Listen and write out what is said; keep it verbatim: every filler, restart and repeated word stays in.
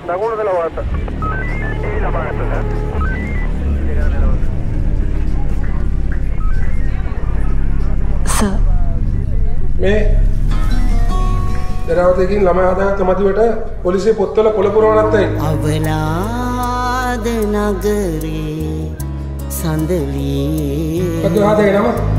දකුණු දලවාත. ඒ ලබාගත්ත sir. Sir මේ දරාවතකින් ළමයි හදාගත්ත මදිවට පොලිසිය පොත්වල කොළ පුරවන්නත් ඇයි? අවලාද නගරේ සඳලී. මොකද හදාගෙන නම?